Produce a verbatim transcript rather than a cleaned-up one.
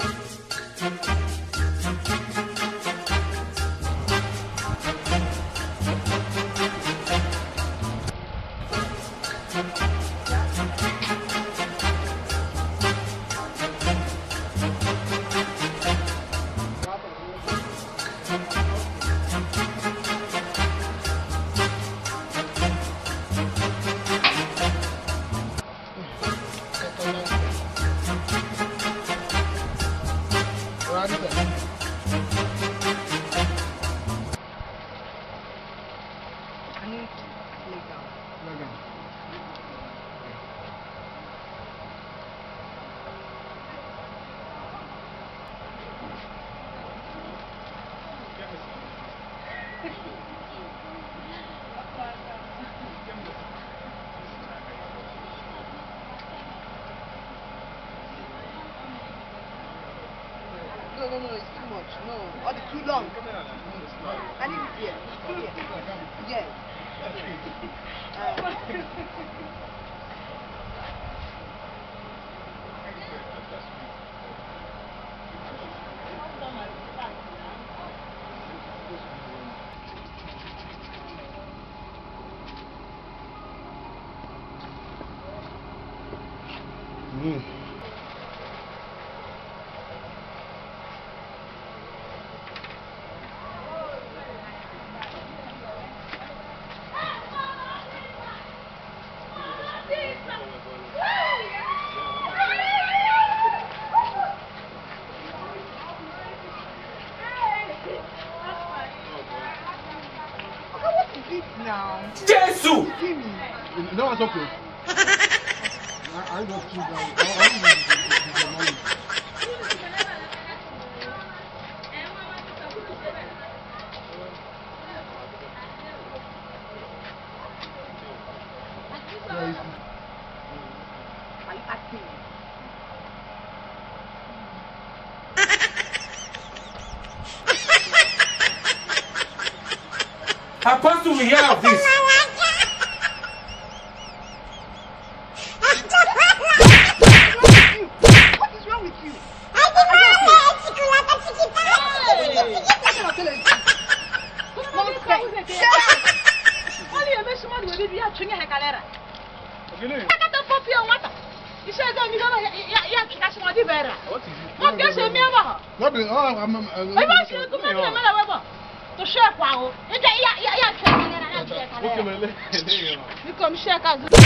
No, no, no, it's too much. No, or it's too long. I need it here. Here. Yes. Uh, Mm. now. Jesus! Give me. No, it's okay. I, I just choose that. I, I think it's the money. Are you acting? Apostle, we hear of this. What is wrong with you? To share, wow. You come share.